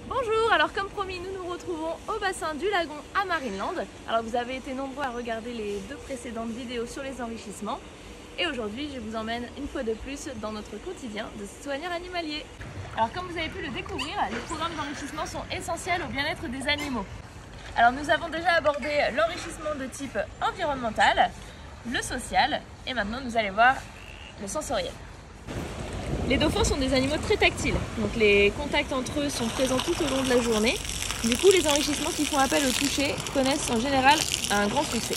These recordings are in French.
Bonjour, alors comme promis, nous nous retrouvons au bassin du lagon à Marineland. Alors vous avez été nombreux à regarder les deux précédentes vidéos sur les enrichissements. Et aujourd'hui, je vous emmène une fois de plus dans notre quotidien de soigneur animalier. Alors comme vous avez pu le découvrir, les programmes d'enrichissement sont essentiels au bien-être des animaux. Alors nous avons déjà abordé l'enrichissement de type environnemental, le social, et maintenant nous allons voir le sensoriel. Les dauphins sont des animaux très tactiles, donc les contacts entre eux sont présents tout au long de la journée. Du coup, les enrichissements qui font appel au toucher connaissent en général un grand succès.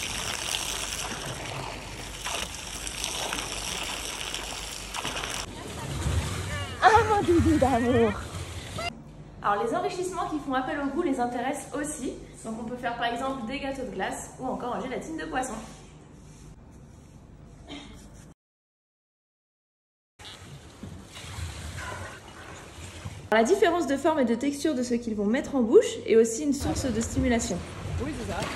Ah mon doudou d'amour! Alors les enrichissements qui font appel au goût les intéressent aussi. Donc on peut faire par exemple des gâteaux de glace ou encore en gélatine de poisson. La différence de forme et de texture de ce qu'ils vont mettre en bouche est aussi une source de stimulation. Oui, c'est ça.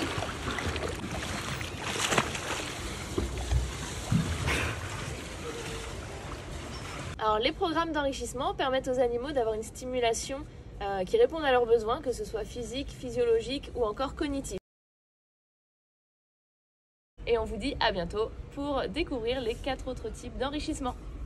Alors, les programmes d'enrichissement permettent aux animaux d'avoir une stimulation qui réponde à leurs besoins, que ce soit physique, physiologique ou encore cognitif. Et on vous dit à bientôt pour découvrir les 4 autres types d'enrichissement.